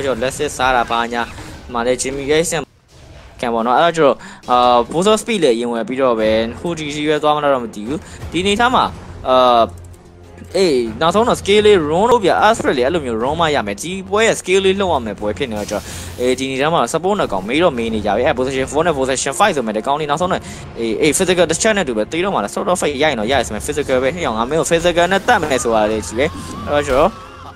cho let's say Sara Panya mà để Jimmy Gates kèm vào nó ở chỗ boost speed là dùng để video về khu chỉ riêng toa mà làm gì đi này tham à nào xong nó scale run nó bị Australia luôn nhiều run mà ya mấy chỉ với scale luôn mà với cái nữa cho đi này tham à support nó còn mấy đó mấy này giờ position 4 này position 5 rồi mấy cái con này nào xong này physical the channel được tí đó mà số đó phải dạy nó dạy xem physical về cái hàng mấy physical nó tạm này số là gì đấy ở chỗ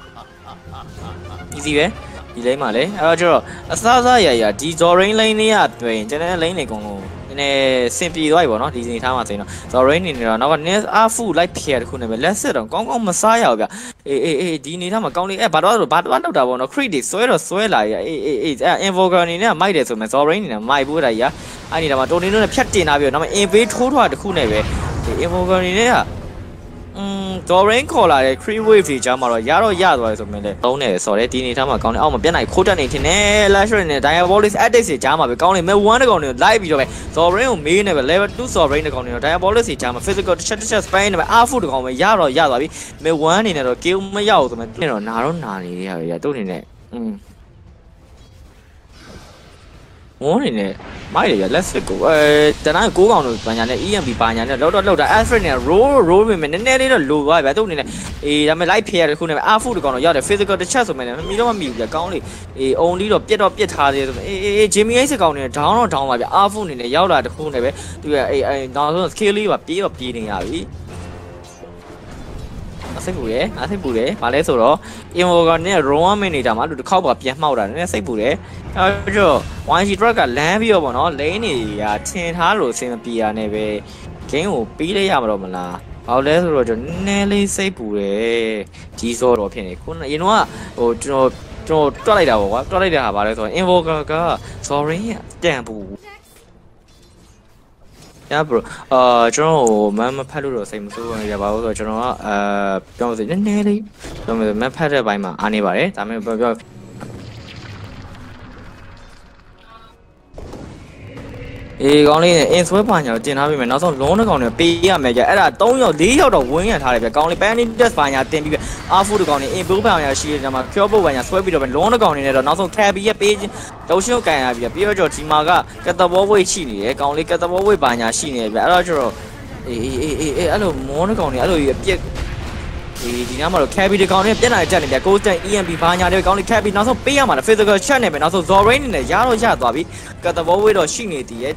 easy về đi lấy mà lấy ở chỗ sao ya đi Zorin lấy này à về cho nên lấy này còn này simple rồi bọn nó đi gì tham mà thấy nó Zorin này nó còn nét full like pair khu này let's say rồi con mà sai à kìa đi này tham mà con này bắt đầu đâu bọn nó critic xoay lại invoker này nè mai để rồi mà Zorin này mai bữa này á anh này mà tôi nó là phát triển nào vậy nó mà invade thua thôi khu này về invoker này nè Zorin call lại free wave thì chả mà rồi giá rồi mình đây đâu này sau đấy tí này tham mà con này mà biết này khối trận này thì nè lại rồi này Diabolic Adex thì chả mà với con này mấy one con này live video này Zorin mi này level 2 Zorin này con này Diabolic thì chả mà physical chat span này alpha được con này giá rồi biết mấy one này rồi kêu mấy giàu tụi mình này rồi nào này rồi tôi này muốn này mấy này let's go ta nói cố gắng rồi nhà này EMP bà nhà này lâu đã Alfred này roll mình nè đi là lùi vào vậy tôi này là mình lấy pair khu này alpha được còn nó do để physical chat rồi mình mi đó mà mỉu giờ con này only đó biết thà thì Jimmy ấy sẽ còn này nó mà alpha này giao là khu này vậy tôi nó skill và biết này à sẽ bù đấy mà lấy số đó em còn này roll mình này mà được khâu vào biết màu rồi nó sẽ bù đấy rồi one sheet cả lá video bọn nó lấy này trên thá rồi xem bia này về cái ngủ bí đấy à mà rồi mà là bao lấy rồi cho nên lấy sẽ bù đấy chỉ số rồi phiền này cũng là nó cho đây đâu quá cho đây là bảo đấy thôi em vô cái sorry chẳng bù ya bro cho nó mà phát được xem số này bảo rồi cho nó cho gì nên đi cho mình phát ra bài mà anh ấy bảo đấy tao mới bảo con này em số bao nhiêu tiền hả? Vì mình nó xong lố nó còn nữa pi à mẹ giờ là tốn nhiều lý theo đầu cuối nhà thà để con này bé đi đất vài nhà tiền bị alpha được con này em bố bao nhà xí mà kêu bố vài nhà số bị rồi mình lố nó còn này rồi nó xong khe bị pi đâu xíu cái này bây giờ chỉ mà cái tao bố với chi này con này cái tao bố với vài nhà xí này bé đó rồi ở đâu muốn nó còn này ở đâu biết thì nó mà khe bị con này biết là chân này cô chân EMP vài nhà đây con này khe bị nó xong pi mà physical check này nó xong Zorin này giá rồi tao bị cái tao bố với đồ xí này thì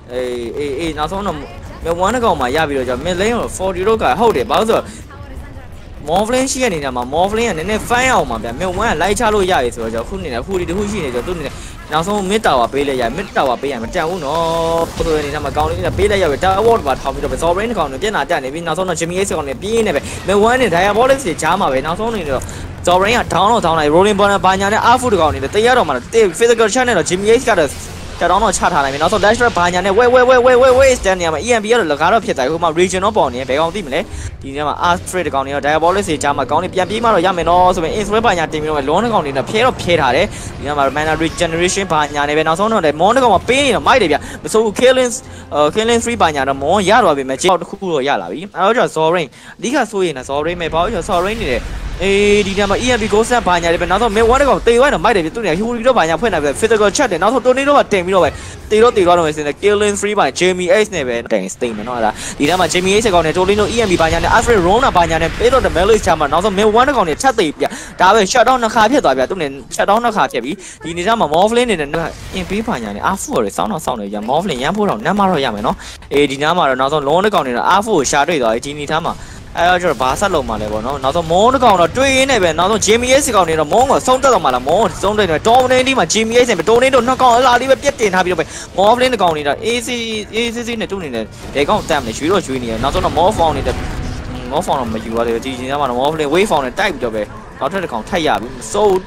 nó xong nó mình muốn nó còn mà ra video cho mình lấy một 40 đô cả hậu để bao giờ Morphling xí này mà Morphling này nên phải không mà mình muốn lấy cha lôi ra rồi cho khu này là khu đi khu xí này cho tôi này nó xong mít tàu à bây giờ mít tàu à bây giờ mình trao nó tôi này mà con này là bây giờ trao award và thầu cho mình so với còn biết là trả này vì nó xong nó Jimmy ấy còn này bi này mình muốn này thấy Morphling thì trả mà về nó xong này rồi so với thằng này rolling ball bao nhiêu này alpha được còn này tới giờ rồi mà physical channel là Jimmy ấy cả được cho đó nó chặt thằng này nó xong dash ba nhà này wait stand nhà mà EMP là khá là thiệt tại mà region nó bỏ này bé con tìm đấy thì nhưng mà Alfred con này Diabolic thì chả mà con này EMP mà rồi ra mình nó xong mình Israel ba nhà tìm rồi lố nó con này là phê thả đấy nhưng mà mana regeneration ba nhà này nó xong nó để món nó còn mà pin nó máy đấy bây giờ số killing free ba nhà nó món giá rồi bị mà chết khu rồi giá là bí ở chỗ sorry đi cả xuôi là sorry mày bảo cho sorry này đi nhà mà EMP cố sang ba nhà đấy nó xong mấy quán nó còn tiêu quá nó máy đấy tôi này hưu đi đó ba nhà phê này về physical chat để nó xong tôi đi đó mà tìm rồi tí đó rồi sẽ là killing free by Jamie Ace này về đánh Steam nó là thì mà Jamie Ace còn này tôi lên nó EMP ba nhà này Alfred Roll là ba nhà này biết được mấy lời chào mà nó xong mấy quán nó còn này chat tìm vậy đã về chat đó nó khá thiệt rồi vậy tôi nên chat đó nó khá thiệt ý thì mà Morphling này là EMP ba nhà này Alpha rồi sau này giờ Morphling nhắm phụ đầu năm rồi vậy mà nó thì mà nó xong lố nó còn này là Alpha chat rồi thì mà cho bà sát lồng mà này bọn nó xong món nó còn là truy này về nó xong Jimmy S còn này là món ở sông tới mà là món sông đây là trôn lên đi mà Jimmy S này phải trôn lên nó còn là đi biết tiền hai video vậy món lên còn này là easy này chung này để có một tem này truy này nó xong là món phong này là món phong là mà chịu rồi thì mà món lên quay phong này tay cho về nó thấy là còn thay giả sâu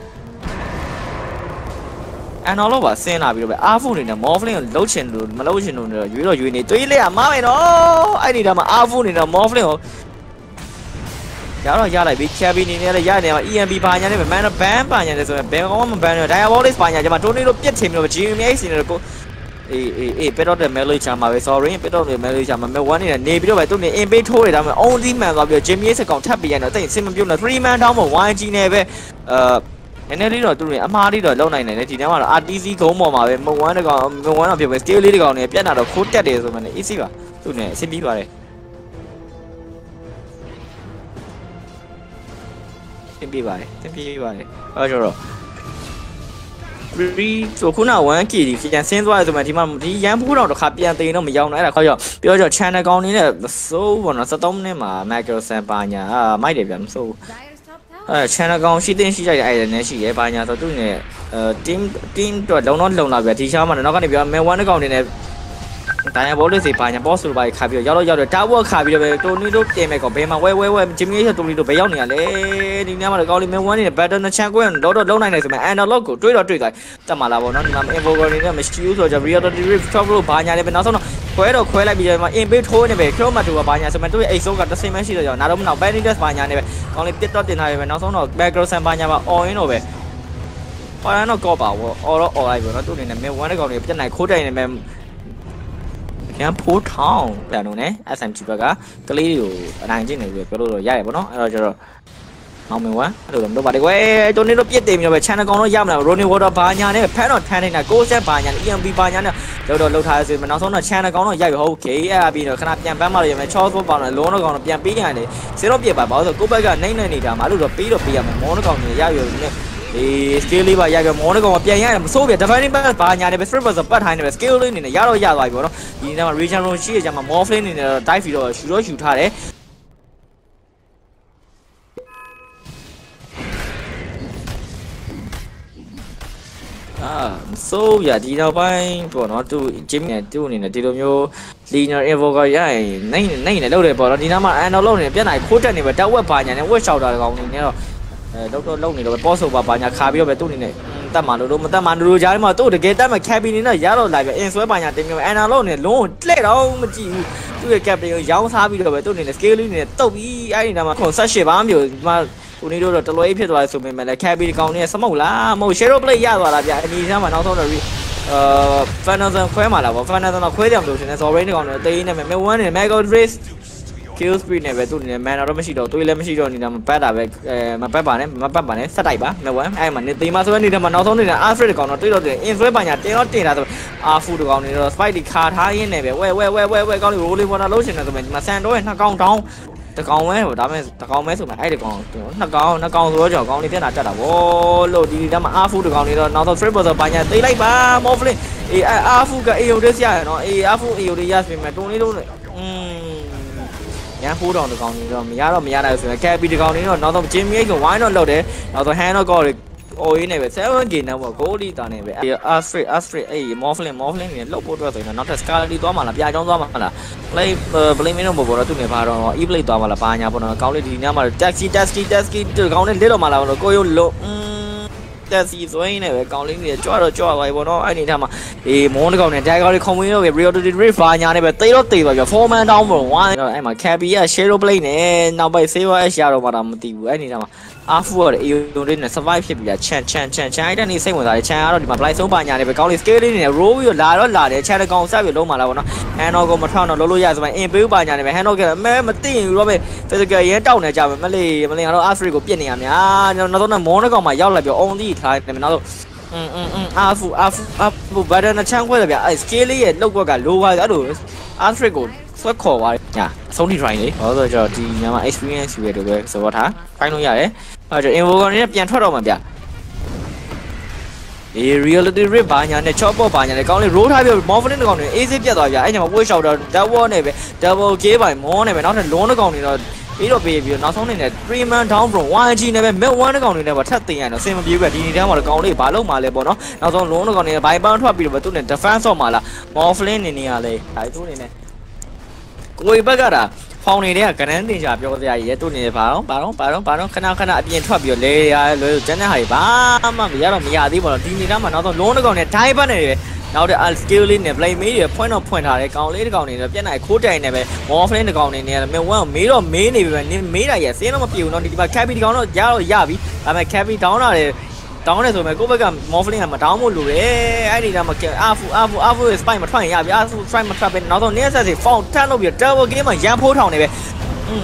nó lo bảo xem là video vậy Alpha này là món lên lâu chuyện rồi dưới này tuy là má mày nó ai đi đâu mà Alpha này là món lên giá rồi ra lại bị cabin này là giá này mà EMP ba nhà này mà nó bám ba nhà này rồi bám có mà bám rồi Diabolic ba nhà cho mà trốn đi nó biết thêm rồi Jimmy X này là cô biết đó là mấy lời chào mà về sorry biết đó là mấy lời chào mà mấy quán này là nè biết đó vậy tôi này em biết thôi là mà only man rồi bây giờ Jimmy X sẽ còn thấp bây giờ nó thấy xem mà là 3 man down mà YG này về နည်းလေးတော့သူတွေအမှားလေးတော့လုံနိုင်တယ်လေဒီထဲမှာတော့ RTC ဂုံးပေါ်မှာပဲမဝမ်းတကောင်မဝမ်းတော့ဖြစ်ပဲ scale လေးတကောင်နေပြတ်တာတော့ခိုးတက်တယ်ဆိုမှလည်း easy ပါသူနဲ့အဆင်ပြေပါတယ်အဆင်ပြေပါတယ်အဲ့တော့ရီဆိုခုန1K ဒီပြန်ဆင်းသွားရဆိုမှဒီမှာဒီရန်ဖိုးတော့တစ်ခါပြန်သိရင်တော့မရောက်နိုင်အဲ့ဒါခေါက်ရောက်ပြောကြ channel ကောင်းနေနဲ့စိုးဘောနော်73မိနစ်မှာ micro sam ပါညာမိုက်တယ်ဗျမစိုးchannel ကောင်းရှိတင်ရှိကြတဲ့အဲ့ဒါနဲ့ရှိရဲပါညာဆိုသူနဲ့team တော့လုံတော့လုံလာဗျဒီရှားမှာနောက်ကနေပြော man 1ကောင်နေနဲ့ဒါရဘောလေးစီပါညာ boss လိုပါခါပြီးတော့ရောက်တော့တာဝက်ခါပြီးတော့ပဲတိုနီတို့တင်မဲ့ကောင်ဘယ်မှာဝဲဂျင်မီရဲ့တိုနီတို့ဘယ်ရောက်နေရလဲဒီညမှာတော့ကောင်းလေး man 1နေ battle နဲ့ channel ကိုတော့လုံနိုင်တယ်ဆိုမှ analog ကိုတွေးတော့တက်မှာလားဗောနော်ဒီမှာ info ကိုနေနဲ့မရှိဘူးဆိုတော့ real drive top လို့ဘာညာလဲပဲနောက်ဆုံးတော့ခွဲလိုက်ပြီးတော့မှ in page ထိုးနေပဲ crow မှာတူပါဘာညာဆိုမှတို့ရဲ့အိတ်ဆုံးကတစ်စိမ့်မရှိတော့ကြောင်နားတော့မနောက် bandit ဘာညာနေပဲကောင်းလေးပြတ်တော့တင်ထားရပဲနောက်ဆုံးတော့ background ဆန်ဘာညာပါ all in တော့ပဲပါရတော့ကောပါဗော all တော့ all လိုက်ဗောနော်သူ့အနေနဲ့ man 1တဲ့ကောင်တွေပြတ်နိုင်ခိုးတိုင်နေမယ်ရန်ဖိုးထောင်းပြန်လို့ ਨੇ SMG ဘက်ကကလေးတွေကိုအနိုင်ကျင့်နေပြီးပြောလို့တော့ရရပေါ့နော်အဲ့တော့ကျတော့မောင်မင်ဝမ်အဲ့လိုတော့ပါတယ်ကွယ်တိုနေတော့ပြစ်တင်ပြီးတော့ပဲ channel ကောင်တော့ရမလား Ronnie Water ဘာညာနဲ့ဖန်တော့ထန်းနေတာကိုဆက်ဘာညာနဲ့ EMP ဘာညာနဲ့လောက်ထားရဆိုရင်နောက်ဆုံးတော့ channel ကောင်တော့ရိုက်ပြီဟုတ်ကဲ့အဲ့ပြီးတော့ခဏပြန်ပန်းမလို့ရမယ်ချောဆိုပေါင်းတော့လုံးတော့ကောင်တော့ပြန်ပေးရတယ်စေတော့ပြစ်ပါဘာလို့ဆိုကိုဘက်ကနိုင်နေတာမှာအဲ့လိုတော့ပေးရမယ်မောတော့ကောင်ကြီးရရနေဒီ scale လေးပါရပြမောနဲ့ကောင်ပြန်ရတယ်မစိုးပြ defining pass ဘာညာနဲ့ပဲ strip pass ပတ်ထိုင်းနေပဲ scale လေးနေနဲ့ရတော့ရသွားပြီပေါ့နော်ဒီနေ့မှာ region room ရှိရကြမှာ more flame နေနဲ့တော့ dive ပြီးတော့ရှူထားတယ်ဆိုရဒီတော့ပိုင်းပေါ့နော်သူ gym နဲ့သူ့အနေနဲ့ဒီလိုမျိုး linear invoker ရရင်နိုင်နဲ့လောက်တယ်ပေါ့နော်ဒီနားမှာ anal လောက်နေပြတ်နိုင်ခိုးတက်နေပဲတက်ဝက်ဘာညာနဲ့ဝက်ရှောက်တာကောင်နေနဲ့တော့တော့လုံနေတော့ပေါ့ဆိုပါဘာညာခါပြီးတော့ပဲသူ့အနေနဲ့တတ်မှလို့မတတ်မှလူကြားထဲမှာသူ့တကယ်တတ်မှ cabin နေတော့ရတော့လာပြီ in ဆွဲဘာညာတင်ပြီး anal လောက်နေလုံးလှဲ့တော့မကြည့်ဘူးသူ့ရဲ့ captain ကိုရောင်းစားပြီးတော့ပဲသူ့အနေနဲ့ scale လေးနေတုတ်ပြီးအဲ့ဒီနားမှာ78ဘာမျိုးဒီမှာသူနေတို့တော့တလွဲဖြစ်သွားတယ်ဆိုပေမဲ့လည်း cabin ကောင်နေစမုတ်လားမဟုတ် share play ရသွားတာဗျအနီးသားမှာနောက်ဆုံးတော့Fanazan ခွဲမှာလားဗော Fanazan တော့ခွဲတယ်မလို့ထင်တယ် Zorain ကောင်တော့တေးနေမယ် Mega နဲ့ Mega Race kill speed နဲ့ပဲသူ့အနေနဲ့ mana တော့မရှိတော့တွေးလည်းမရှိတော့နေတာမပတ်တာပဲမပတ်ပါနဲ့ဆက်တိုက်ပါ Mega အဲ့မှာနေသေးမှဆိုတဲ့နေတဲ့မှာနောက်ဆုံးနေတဲ့ Alfred ကောင်တော့တွေးတော့တယ် influence ပါညာတင်တာဆို Arfu တကောင်နေတော့ Spike ဒီခါထားရင်းနဲ့ပဲဝဲကောင်လေး rolling water လုံးချင်တယ်ဆိုပေမဲ့ဒီမှာ Sando ရဲ့နှစ်ကောင်တောင်းတကောင်ပဲဟိုဒါပေမဲ့တကောင်ပဲဆိုမှအဲ့ဒီကောင်နှစ်ကောင်ဆိုတော့ကြောင်ကောင်လေးပြတ်တာတက်တာဗောလို့ဒီဒါမှ Arfu တကောင်နေတော့နောက်ဆုံး trip ဆိုပါညာသိလိုက်ပါ Morphling အေး Arfu က AO ရရနော်အေး Arfu AO ရရပြင်မဲ့တုံလေးလုံးရန်ဖိုးတောင်တကောင်နေတော့မရနိုင်ဆိုရင် Cappy တကောင်နေတော့နောက်ဆုံး Jimmy ကို why not လောက်တယ်နောက်ဆုံး hand တော့အော်ရင်းနေပဲ 7k နဲ့ပေါ့ goal လီတာနေပဲ Astrid အေး Morphling နေလောက်ဖို့အတွက်ဆိုရင်နောက်ထပ် Scarlet သွားမှာလားပြာချောင်းသွားမှာလား play မင်းတော့ပေါ့တော့သူနေပါတော့ e-play သွားမှာလားဘာညာပေါ့နော်ကောင်းလေးဒီညမှာ taxi ဒီကောင်းလေးလစ်တော့မှာလားပေါ့ကိုရုံလို့taxi ဆိုရင်လည်းကောင်းလေးနေကြွတော့သွားပြီပေါ့နော်အဲ့ဒီထက်မှာအေးမောင်းတကောင်နဲ့တိုင်ကောင်းလေးခုံဝင်းတော့ Real Drive ဘာညာနေပဲတေးတော့သွားပြီ 4man down ပေါ့ဝါအဲ့မှာ Cappy က share play နဲ့နောက်ပိုင်း Saver H ရတော့မှတော့မသိဘူးအဲ့ဒီထက်မှာArfu ရဲ့ AO လေးနဲ့ survive ဖြစ်ပြီလားချန်အဲ့တန်းနေစိတ်ဝင်စားတယ်ချန်ကတော့ဒီမှာ blind ဆုံးပါညာနေပဲကောင်းလေး scale လေးနဲ့ roll ပြီးတော့လာတယ်ချန်တကောင်ဆက်ပြီးလုံးမှာလားပေါ့နော် handle ကိုမထောက်တော့လို့ရဆိုမှ in build ပါညာနေပဲ handle ကမသိရင်တော့ပဲ physical ရဲတောက်နေကြပဲမလေးကတော့ Astrid ကိုပြစ်နေရများနောက်တော့မောင်းတဲ့ကောင်မှာရောက်လာပြီး on သည်ထားတယ်နောက်တော့Arfu button နဲ့ချန်ခွဲတယ်ဗျအဲ့ scale လေးရဲ့လောက်ကွက်က low ပါအဲ့လို Astrid ကိုဆွဲခေါ်သွားညာဆုံးထိ try လေဘာလို့ဆိုတော့ဒီညမှာ experience ယူရတယ်ပဲဆိုတော့ထားခိုင်းလို့ရတယ်အဲ့တော့ invoker နဲ့ပြန်ထွက်တော့မှာဗျအေး reality rip ဘာညာနဲ့ chop ဘာညာနဲ့ကောင်းလေး roll ထားပြီး morphling တကောင်တွေ easy ပြတ်သွားဗျအဲ့ညမှာ wave shot တော့ double နဲ့ပဲ double k by more နဲ့ပဲနောက်ထပ် long တကောင်တွေတော့ပြီးတော့ပြီးနောက်ဆုံးနေနဲ့ 3man down from 1g နဲ့ပဲ mid 1တကောင်တွေနဲ့ပါထပ်တင်ရတော့အဆင်မပြေဘူးဗျဒီနေ့တန်းမှာတော့ကောင်လေးဘာလို့မှလဲပေါ့နော်နောက်ဆုံး long တကောင်တွေ by pound ထွက်ပြီးတော့သူနဲ့ defense တော့မှာလား morphling နေရလဲဒါသူနေနဲ့ကိုယ်ဘက်ကတာဖောင်နေတဲ့ကနန်းတင်ချာပြောစရာကြီးရဲ့သူနေဘာတော့ခဏအပြင်ထွက်ပြီးတော့လဲရလွယ်ကျန်းတဲ့ဟာကြီးဘာမှမရသေးပါတော့ဒီနေတာမှာနောက်ဆုံးလုံးတစ်ကောင်နဲ့ dive ပတ်နေတယ်နောက်တဲ့ skill လေးနဲ့ play မေးတွေဖွင့်ထားတယ်ကောင်လေးတစ်ကောင်နေတော့ပြက်နိုင်ခိုးတိုင်နေပဲ morphling တစ်ကောင်နေနေမယ်ဝမ်းမေးတော့မေးနေပြီပဲမေးတာရဲ့စင်းတော့မပြေဘူးเนาะဒီမှာ cabby တစ်ကောင်တော့ရပြီဒါပေမဲ့ cabby down လာတယ်တောင်းတယ်ဆိုပေမဲ့ကိုယ့်ဘက်က morphling ကမတောင်းဖို့လိုတယ်အဲ့ဒီကမှ Arfu spike မထွက်ရင်ရပြီ Arfu strike မထွက်ပဲနောက်ဆုံးနေဆက်စီ found ထပ်လုပ်ပြီး double game မှာရန်ဖိုးထောင်နေပဲ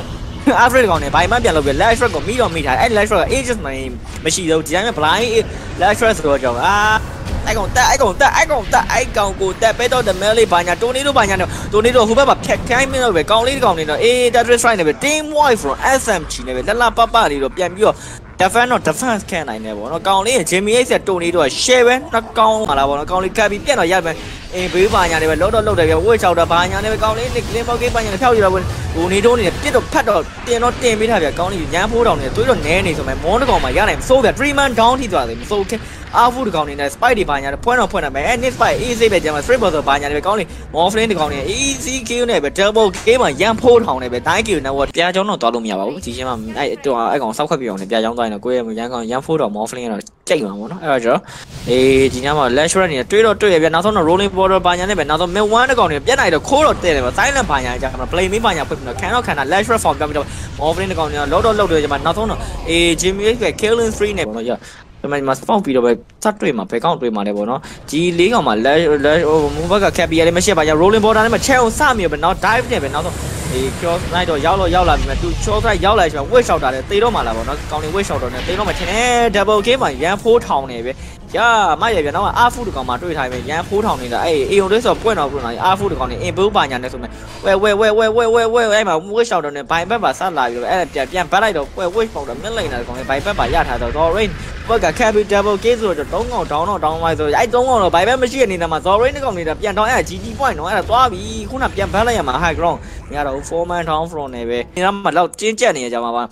Africa ကောင်နေဘိုင်မပြန်လို့ပြ last shot ကိုမိတော့မိထားအဲ့ last shot က ages မရှိတော့ဒီတိုင်းမှာ blind last shot ဆိုတော့ကြောင့်အဲ့ကောင်ကိုတက်ပဲတော့ the melee ဘာညာ tornado ဘာညာတော်နေတော့ဟိုဘက်မှာဖြတ်ခိုင်းမင်းတော့ပဲကောင်လေးကောင်နေတော့Tetris strike နေပဲ team wide from SMG နေပဲလက်ပပလေးတော့ပြန်ပြီးတော့ defense ခံနိုင်တယ်ပေါ့နော်ကောင်လေး Jimmy H တိုနေတော့ share ပဲနှစ်ကောင်လာတာပေါ့နော်ကောင်လေးကပ်ပြီးပြန်တော့ရမယ်ဘေးဘာညာနေပဲလောတော့တယ်ပြဝှေ့ချောက်တာဘာညာနေပဲကောင်လေးကလင်းပေါက်ကေးဘာညာဖြောက်ရတော့ဟိုနေတော့နေပြစ်တော့ဖတ်တော့တင်ပေးထားပြကောင်လေးညမ်းဖိုးတောင်နေတွေးတော့နဲနေဆိုမှမောင်းတကောင်မှရနိုင်မစိုးပြ 3 man down ထိသွားတယ်မစိုးခဲအားဖူးတကောင်နေနဲ့ spike တွေဘာညာဖွင့်တော့ဖွင့်တယ်မယ်နှစ် spike easy ပဲကျန်မှာ straight ball ဆိုဘာညာနေပဲကောင်လေး morphling တကောင်နေ easy kill နဲ့ပဲ double kill မှာရမ်းဖိုးထောင်နေပဲတိုင်း kill နဲ့ပြားချောင်းတော့သွားလို့မရပါဘူးဒီချင်းမှာအဲ့ကောင်စောက်ခတ်ပြအောင်နဲ့ပြားချောင်းသွားရင်ကိုယ့်ရဲ့ရမ်းကောင်ရမ်းဖိုးတော့ morphling ကတော့ကြိတ်မှာပေါ့နော်အဲ့တော့ကျွန်တော်ဒီညမှာ lash shot နေတွေးတော့ရပြနောက်ဆုံးတော့ rolling border ဘာညာနဲ့ပဲနောက်ဆုံး mid 1တကောင်နေပြတ်နိုင်တော့ခိုးတော့တဲ့တယ်ပေါ့ silent ဘာညာကြာမှာ play me ဘာညာဖွင့်ပြီးတော့ခံတော့ lash shot form ပြောပြီးတော့ morphling တကောင်နေလောတော့တယ်ကျမှနောက်ဆုံးတော့Jimmy H ပဲ killing free နဲ့ပေါ့နော်ဒီမှာစပောက်ပြီးတော့ပဲစတ်တွေ့မှာဘယ်ကောင်တွေ့မှာလဲပေါ့နော်ဒီ၄ကောင်မှာ lash ဟို move back က cap ရလည်းမရှိပါဘူး rolling border နဲ့မှ chair ကိုစမြေပဲနောက် dive နဲ့ပဲနောက်ဆုံးcross night တော့ရောက်လာပြီမဲ့သူ short side ရောက်လာပြီ weight shot တာလေတေတော့မှာလားပေါ့နော်ကောင်းနေ weight shot တော့နဲ့တေတော့မှာထင်တယ် double game မှာရန်ဖိုးထောင်နေပဲမရပြန်တော့အာဖူတကောင်မှာတွေ့ထားပြီရန်ဖိုးထောင်နေတာအေယုံလေးဆိုပွင့်တော့အာဖူတကောင်နေ improve ပါညာနဲ့ဆိုမဲ့ဝဲအဲ့မှာ weight shot တော့နဲ့ဘိုင်ဘက်ပါဆက်လာပြီးတော့အဲ့ပြန်ပတ်လိုက်တော့weight shot တော့မြက်လိုက်နေတာကောင်လေဘိုင်ဘက်ပါရထားတော့ Zorin ဘက်က capital double game ဆိုတော့3ကောင် down လိုက်ဆိုအဲ့3ကောင်တော့ဘိုင်ဘက်မရှိတဲ့နေတာမှာ Zorin တကောင်နေတာပြန်တော့အဲ့ GG point တော့အဲ့ဒါသွားပြီခုနပြန်ပတ်လိုက်ရမှာ high ground မရတော့ 4man down from နေပဲဒီမှာတော့ကျင်းကျက်နေကြမှာပါ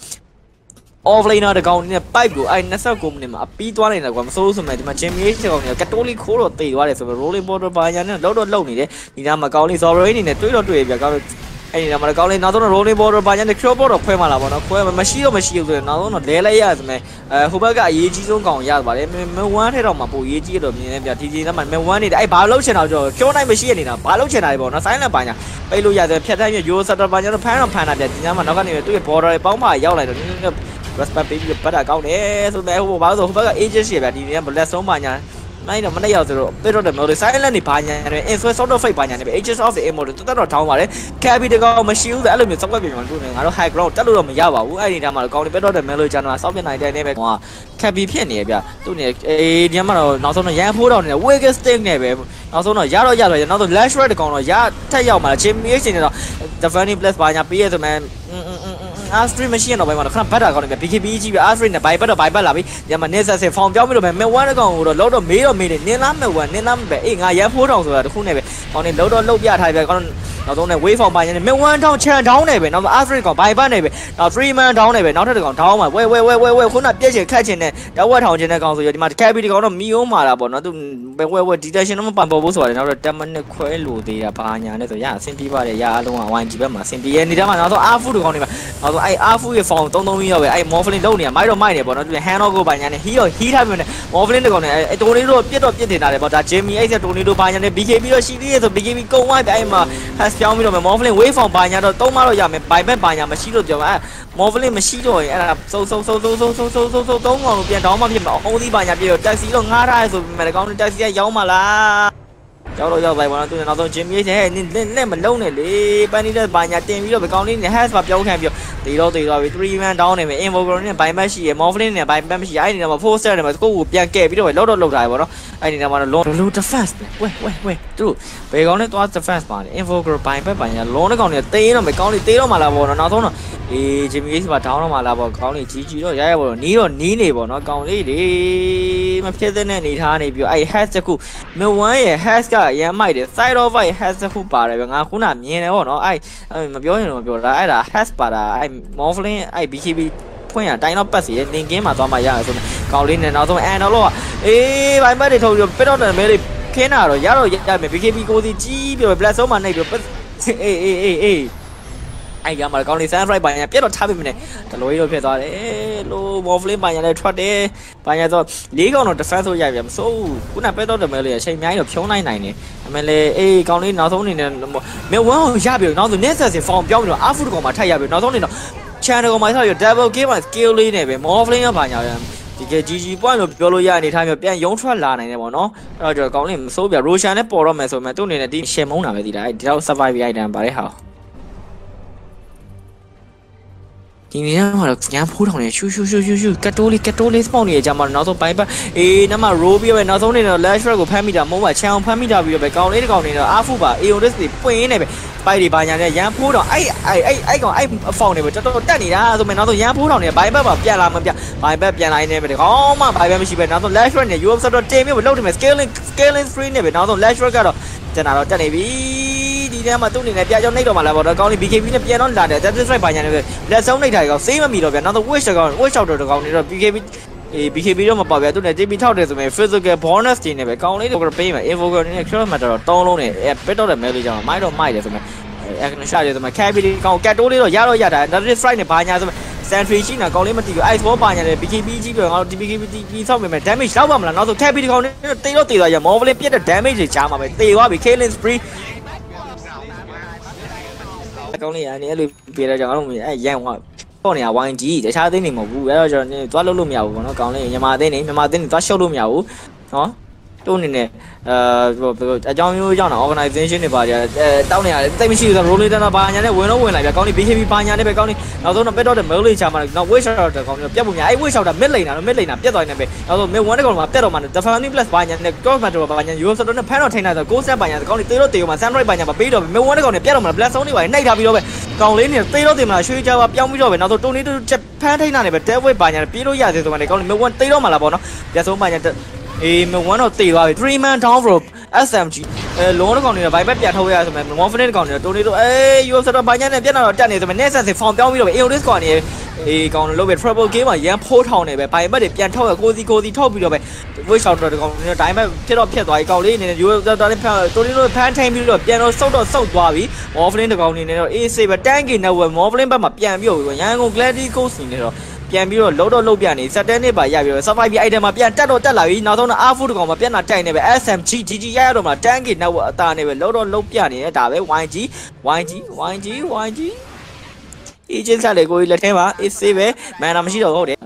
offlaner တကောင်နဲ့ pipe ကိုအဲ့29မိနစ်မှာအပြီးသွားနေတာကွာမစိုးဆိုမဲ့ဒီမှာ Jimmy H တကောင်ကကတိုလီခိုးတော့တေသွားတယ်ဆိုတော့ rolling border ဘာညာနဲ့လောက်နေတယ်ဒီနားမှာကောင်းလေး Zorin အနေနဲ့တွေးတော့တွေ့ပြကောင်းအဲ့ဒီနားမှာကောင်းလေးနောက်ဆုံးတော့ rolling border ဘာညာနဲ့ crop တော့ခွဲမှလာပါတော့ခွဲမရှိဘူးဆိုတော့နောက်ဆုံးတော့လဲလိုက်ရဆိုမဲ့ဟိုဘက်ကအရေးကြီးဆုံးကောင်ရပါတယ်မ1ထဲတော့မှာပိုရေးကြီးတော့မြင်နေပြဒီနားမှာမ1နေတဲ့အဲ့ဘာလို့ချင်တော့ကျော်နိုင်မရှိရနေတာဘာလို့ချင်တာလဲပေါ့နော် silent ဘာညာပိတ်လို့ရတယ်ဖြတ်တိုင်းရိုးစတာဘာညာတော့ဖမ်းတော့ဖမ်းတာပြဒီနားမှာနောက်ကနေသူ့ရဲ့ border ပေါင်းမှရောက်လာတော့respect ပေးပြီးပတ်တာကောင်းတယ်ဆိုတော့ဟိုဘာလို့ဆိုဟိုဘက်က agent ရှိပြဒီနေ့က bless ဆုံးပါညာနိုင်တော့မနေ့ရောက်ဆိုတော့ပြတော့တယ်မျိုးလေး silent နေပါညာတယ် influence sort of fake ပါညာတယ် agent of the immortal တော်တော်ထောင်းပါတယ် capital ကောင်မရှိဘူးဆိုအဲ့လိုမျိုးစောက်ကပ်ပြန်မှတွေ့နေငါတို့ high ground တက်လို့တော့မရပါဘူးအဲ့ဒီတည်းမှာကောင်းတယ်ပြတော့တယ်မျိုးလေးကျွန်တော်စောက်ပြနိုင်တဲ့နေပဲကွာ capi ဖြစ်နေရပြသူ့နေဒီမှာတော့နောက်ဆုံးတော့ရန်ဖိုးတော်နေ wake stick နဲ့ပဲနောက်ဆုံးတော့ရတော့နောက်ဆုံး lash red ကောင်တော့ရထက်ရောက်มา Jimmy H နေတော့ defending plus ပါညာပေးရဆိုမှAstrid မရှိရင်တော့ဘယ်မှာခဏဘတ်တာကောင်းနေပြီ BKB ကြီးပြီ Astrid နဲ့ဘိုင်ဘတ်လာပြီညမှာနေဆက်ဖောင်ပြောင်းပြီးတော့မယ်1တကောင်ကိုတော့လောက်တော့မေးနေနင်းလားမယ်1နင်းလားပဲငါရန်ဖိုးတောင်ဆိုတာတခုနဲ့ပဲကောင်းနေလောက်ပြထားပြီကောင်းနောက်ဆုံးနဲ့ wave ဖောင်ပါညနေမယ်1တောင် channel down နဲ့ပဲနောက် Astrid ကောင်ဘိုင်ဘတ်နဲ့ပဲနောက် 3 man down နဲ့ပဲနောက်ထပ်တကောင် down မှာဝဲခုနပြက်ချင်ခတ်ချင်နဲ့တဝက်ထောင်ချင်တဲ့ကောင်ဆိုရဒီမှာ KB တကောင်တော့မီယိုးမာတာပေါ့နော်သူဝဲ detection တော့မပန်ပေါ်ဘူးဆိုရတယ်နောက်တော့10 minute ခွဲလို့သေးတာဘာညာနဲ့ဆိုရအဆင်ပြေပါတယ်ရအားလုံးက YG ဘက်မှာအဆင်ပြေရနေတယ်မှာနောက်ဆုံး Afu တကောင်နေမှာနောက်ဆုံးအဲ့ Afu ရဲ့ form 3ပြီးတော့ပဲအဲ့ morphling လုံးနေတာမိုက်နေပေါ့နော်သူ hand off ကိုဘာညာနဲ့ heat ထားပြီးတော့ morphling တကောင်နဲ့အဲ့တိုနီတို့ပြစ်တင်တာလေပေါ့ဒါ Jimmy H တိုနီတို့ဘာညာနဲ့ BKB တော့ရှိသေးရဲ့ဆို BKB ကုန်းဝိုင်းအဲ့မှာ has ပြောင်းပြီးတော့ morphling wave form ဘာညာတော့3မတော့ရမယ် bye back ဘာညာမရှိလို့ပြောအဲ့ morphling မရှိတော့ရင်အဲ့ဒါသုံးကောင်လို့ပြန် down မှဖြစ်မှာအုံးသီးဘာညာပြတော့ taxi တော့ငားထားရဲဆိုပေမဲ့ကောင် taxi ကရောင်းမှာလားရောက်လိုက်ပါတော့သူနောက်ဆုံး Jimmy H ဟဲ့လက်မလုံးနဲ့လေပန်းနေတဲ့ဘာညာတင်ပြီးတော့ဘကောင်လေးနဲ့ has ပါပြောင်းခံပြီးတော့တေတော့ပြီ3 man down နေမယ် invoker နဲ့ bye back ရှိရယ် morphling နဲ့ bye back မရှိအဲ့ဒီတော့ 4 set နဲ့ကိုကိုပြန်ကဲပြီးတော့လောက်ထားရပါတော့အဲ့ဒီတော့မှတော့ low defense ဝဲသူဘယ်ကောင်နဲ့သွား defense ပါတယ် invoker bye back ဘာညာ long တဲ့ကောင်တွေတေးတော့မယ်ကောင်လေးတေးတော့မှလာပေါ့နော်နောက်ဆုံးတော့Jimmy H ပါ down တော့မှလာပေါ့ကောင်လေးကြီးတော့ရပေါ့နီးနေပေါ့နော်ကောင်လေးတွေမဖြစ်တဲ့နေထားနေပြီးအဲ့ has တခု mid 1ရဲ့ has ကရမ်းမိုက်တယ် side of fight has တခုပါတယ်ဗျငါခုနမြင်တယ်ပေါ့နော်အဲ့မပြောရင်တော့မပြောတာအဲ့ဒါ has ပါတာအဲ့ morphling အဲ့ BKB ဖွင့်ရတိုင်းတော့ပတ်စီတယ်တင်ကင်းမှာသွားမှရရဆိုတော့ကောင်လေးနဲ့နောက်ဆုံး and တော့ဘိုင်ဘတ်တွေထုတ်ပြီးပြတော့တယ်မဲလေးခင်းတာတော့ရမယ် BKB ကိုစီကြီးပြီး black zone မှာနှိပ်ပြီးအဲ့ရမှာကောင်းလေး sun flight ဘာညာပြတ်တော့ထားပြီမနဲ့ဒလိုကြီးတော့ဖြစ်သွားတယ်လို့ morphling ဘာညာလည်းထွက်တယ်ဘာညာဆို၄ကောင်တော့ defense ဆိုရပြန်မစိုးခုနပဲတော့တယ်မဲလေးအချိန်အများကြီးတော့ဖြုံးနိုင်တယ်အမေလေကောင်းလေးနောက်ဆုံးအနေနဲ့မေ1ကိုရပြီနောက်ဆို next set ဖောင်ပြောင်းပြီးတော့ afu တကောင်မှာထပ်ရပြီနောက်ဆုံးနေတော့ channel ကောင်မှာဆက်ပြီး double game မှာ skill လေးနဲ့ပဲ morphling ကဘာညာဒီက GG point လို့ပြောလို့ရအနေထားမျိုးပြန်ရုံးထွက်လာနိုင်တယ်ပေါ့နော်အဲ့တော့ကောင်းလေးမစိုးပြ Roshan နဲ့ပေါ်တော့မယ်ဆိုမှသူ့အနေနဲ့ဒီရှယ်မုန်းတာပဲဒီလားဒီတော့ survive item ပါတဲ့ဟာဒီနေ့ကတော့ညဖိုးထောင်နေရှူကတ်တိုးလေးစပေါက်နေကြမှာနောက်ဆုံးပိုင်းပတ်အေးနမရိုးပြီးပဲနောက်ဆုံးနေတော့ lash track ကိုဖမ်းမိတာမုံးပါချန်အောင်ဖမ်းမိတာပြီးတော့ပဲကောင်လေးတစ်ကောင်နေတော့အာဖူပါ AODS တွေပွင့်နေပဲပိုက်တွေဘာညာနဲ့ရန်ဖိုးတော့အဲ့ကောင်အဲ့ဖောင်နေပဲတော်တော်တက်နေတာဆိုမှနောက်ဆုံးရန်ဖိုးထောင်နေဘိုင်ဘက်မှာပြန်လာမပြဘိုင်ဘက်ပြန်လာနေပဲဒီကောင်မှဘိုင်ဘက်မရှိပဲနောက်ဆုံး lash track နဲ့ UF ဆိုတော့တင်ပြီးလောက်နေမယ် scaling screen နဲ့ပဲနောက်ဆုံး lash track ကတော့ကျွန်တော်တက်နေပြီဒီထဲမှာသူ့အနေနဲ့ပြကြောင်းနှိပ်တော့မှလာပေါ့တော့ကောင်းလေး BKB နဲ့ပြန်တော့လာတယ် Death Strike ဘာညာနဲ့လက်ဆုံးနှိပ်ထားကောင်စေးမမီတော့ဗျာနောက်တော့ wish ကောင် wish shot တော့ကောင်နေတော့ BKB တော့မပေါ့ဗျာသူနဲ့ JP ထောက်တယ်ဆိုရင် physical bonus တွေနဲ့ပဲကောင်းလေးတော့ပေးမယ် invoker နဲ့ kill matter တော့3လုံးနဲ့ပစ်တော့တဲ့ mail လေးကြောင်းမိုက်တော့မိုက်တယ်ဆိုရင်action shot တယ်ဆိုရင် carry ကောင် cat တိုးလေးတော့ရရတာ Death Strike နဲ့ဘာညာဆိုရင် Sentry ရှိနေကောင်လေးမသိဘူး ice ball ပါညာနဲ့ BKB ကြီးပြီးတော့ငါတို့ BKB ပြီးဆောက်ပေးမယ် damage လောက်ပါမလားနောက်ဆုံး carry ကောင်လေးတေးတော့တေးသွားရ Moblin ပြတ်တဲ့ damage တွေချားမှာပဲတေးသွားပြီ killing spree ကောင်းလေးအနေအဲ့လိုပြေးတော့ကျွန်တော်တို့အဲ့ရန်ဟောပေါ့နေရ YG တခြားသိနေမဟုတ်ဘူးအဲ့တော့ကျွန်တော်သွားလုပ်လို့မရဘူးပေါ့နော်ကောင်းလေးမြန်မာသိနေသွားရှုပ်လို့မရဘူးနော်တို့အနေနဲ့အကြောင်းမျိုးကြောင့်တော့ organization တွေပါကြတောင်းနေရတယ်တိတ်မရှိဘူးဆိုတော့ roller တော့ဘာညာနဲ့ဝင်လာပြကောင်းလေး BKB ဘာညာနဲ့ပဲကောင်းလေးနောက်ဆုံးတော့ pet တော့တဲ့ mail လေးချာမှာနောက် wish shot တော့ကောင်းလေးပြတ်ပုံများအဲ့ wish shot တာ mid lane တာပြတ်သွားနေပဲနောက်ဆုံး mid 1တဲ့ကောင်မှာပြတ်တော့မှာ defending plus ဘာညာနဲ့ cross matter ဘာညာ UF ဆိုတော့ဖန်တော့ထိန်းလိုက်တော့ ghost set ဘာညာကောင်းလေးတေးတော့မှာ sunrise ဘာညာမပေးတော့ mid 1တဲ့ကောင်နဲ့ပြတ်တော့မှာ black zone တွေပါနှိပ်ထားပြီးတော့ပဲကောင်းလေးနေတေးတော့တင်မှာရွှေချာပါပြောင်းပြီးတော့ပဲနောက်ဆုံး Tony ချက်ဖန်ထိန်းတာနေပဲ devil ဘာညာပြေးလို့ရသေးဆိုမှလည်းကောင်းလေး mid 1တေးတော့မှာလားပေါ့နော်ပြတ်ဆုံးဘာညာmid 1တော့တေးသွားပြီ 3 man down bro SMG လုံးတော့ကောင်နေတော့ vibe ပြန်ထုတ်ရဆိုမှ confident ကောင်နေတော့ Tony တို့UF ဆိုတော့ဘာညာနဲ့ပြတ်တော့တက်နေဆိုမှ next set ဖောင်ပြောင်းပြီးတော့ AODS ကောင်နေကောင်လို့ပဲ trouble game မှာရန်ဖိုးထောင်နေပဲ vibe တွေပြန်ထုတ်ရကိုစီထုတ်ပြီးတော့ပဲ voice shot တော့ကောင်နေတော့ time ဖြစ်သွားပြီကောင်လေးအနေနဲ့ UF ဆိုတော့Tony တို့ဖန်ထိန်ပြီးတော့ပြန်တော့ဆုတ်သွားပြီ confident ကောင်နေတော့ AC ပဲ tank နဲ့ confident ဘက်မှာပြန်ပြီးတော့ရန်ကုန် Glady Coast နေတော့ပြန်ပြီးတော့လုံးပြနေစက်တဲနဲ့ပါရပြီးတော့ survive item မှာပြန်တက်လာပြီနောက်ဆုံးတော့ R4 တကောင်မှာပြန်လာတိုက်နေပဲ SMG GG ရတော့မှာ tank နဲ့အတာနေပဲလုံးပြနေတယ်ဒါပဲ YG အေဂျင့်ဆက်လေကိုကြီးလက်ထဲမှာ AC ပဲမန်နာမရှိတော့ဟုတ်တယ်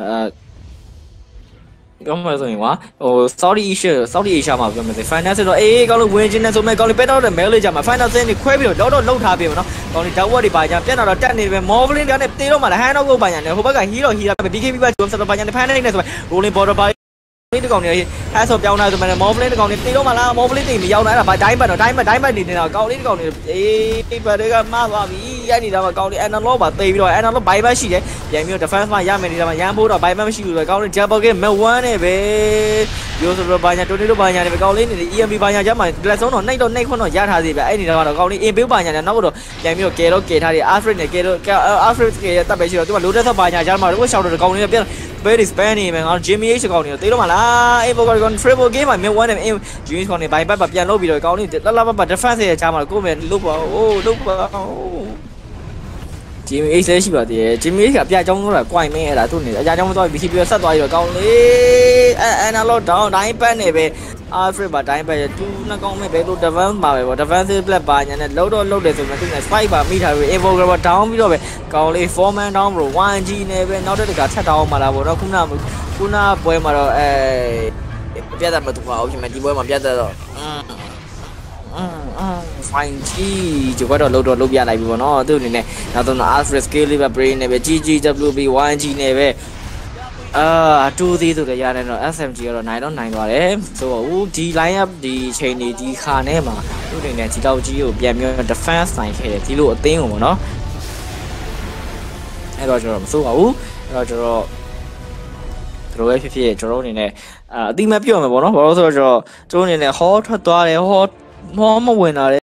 ပြောမှဆိုရင်ကွာဟို Saudi Asia မှာပြောမယ်ဆို final ဆိုတော့ကောင်းလို့ win ခြင်းနဲ့ဆိုမဲ့ကောင်းလို့ပဲတော့တယ် mail လေးကြမှာ final စင်းတွေခွဲပြီးတော့လှုပ်ထားပြီပေါ့နော်ကောင်းလို့ downward တွေပါကြပြတ်တော့တက်နေပဲ Moblin တန်းနဲ့တေးတော့မှလည်း hand out ကိုပါညာနဲ့ဟိုဘက်က hero BKB ဘက် Jump ဆက်တော့ပါညာနဲ့ final နဲ့ဆိုမဲ့ rolling border ပါလေးတကောင်နေအဲဆိုပြောင်းလာဆိုမှလည်း Moblin တကောင်နေတေးတော့မှလား Moblin တေးမရောက်လာအဲ့ဒါဘာ time ပတ်နေနေတာကောင်းလေးတကောင်နေဘယ်တွေကမှားသွားပြီအဲ့ဒီတော့ကောင်းလေး analog ပါတေးပြီးတော့ analog buy back ရှိတယ်ပြန်ပြီးတော့ defense မှာရမယ်နေတာမှာရန်ဖို့တော့ buy back မရှိဘူးဆိုတော့ကောင်းလေး double game mid 1နဲ့ပဲရိုးဆိုတော့ဘာညာ Tony တို့ဘာညာနဲ့ပဲကောင်းလေးနေ EMP ဘာညာကျမှ glass zone တော့နှိပ်ခွန်းတော့ရထားသေးပဲအဲ့ဒီတော့ကောင်းလေး inbuild ဘာညာနဲ့နောက်တော့ပြန်ပြီးတော့ကယ်ထားတယ် Alfred နဲ့Alfred ကတပ်ပဲရှိတော့သူက loader ဆော့ဘာညာကျမှတော့ shout တော့ကောင်းလေးပြန်very spanny မှာငါ Jimmy H ကောင်းနေတော့တေးတော့မလား Invoker ကော triple game မှာ mid 1နဲ့ James ကောင်းနေဘိုင်ဘက်ပြန်လုပ်ပြီးတော့ကောင်းလေးလှလှပ defense ရဲ့ချာမှာကိုယ်ပဲလုတ်ပါJimmy H လည်းရှိပါသေးတယ် Jimmy H ကပြကြောင်းတော့ကွိုင်မင်းအဲ့ဒါသူ့နေအကြကြောင်းမသွားပြီး BCP ဆက်သွားပြီးတော့ကောင်းလေး analog down တိုင်းပတ်နေပဲ Alfred ပါတိုင်းပတ်တူနှစ်ကောင်းမဲ့ပဲလို့ defense ပါပဲပေါ့ defensive black ပါညာနဲ့လှုပ်တယ်ဆိုမှသူနဲ့ spike ပါမိထားပြီး Invoker ပါ down ပြီးတော့ပဲကောင်းလေး 4 man down bro 1G နဲ့ပဲနောက်တစ်ခါထပ်တောင်းမှလာပေါ့တော့ခုနပွဲမှာတော့ပြတ်တာမတူပါဘူးဖြစ်မယ်ဒီပွဲမှာပြတ်တော့fine ကြီးကတော့လုပ်ပြလိုက်ပြီပေါ့နော်သူ့အနေနဲ့နောက်တော့ Alfred scale လေးပဲ brain နဲ့ပဲ GGWB 1G နဲ့ပဲတူသေးဆိုလည်းရတယ်တော့ SMG ကတော့နိုင်သွားတယ်ဆိုတော့ဒီ line up ဒီချိန်နေဒီခါနဲ့မှာသူ့အနေနဲ့ဒီတော့ကြီးကိုပြန်ပြီး defense နိုင်ခဲ့တယ်ဒီလိုအသင်းကိုပေါ့နော်အဲ့တော့ကျွန်တော်မစိုးပါဘူးအဲ့တော့ကျွန်တော်တို့ရဲ့ဖြစ်ကျွန်တော်အနေနဲ့အတိမပြောရမှာပေါ့နော်ဘာလို့ဆိုတော့ကျွန်တော်အနေနဲ့ဟောထွက်သွားတယ်ဟောမဝင်လာတယ်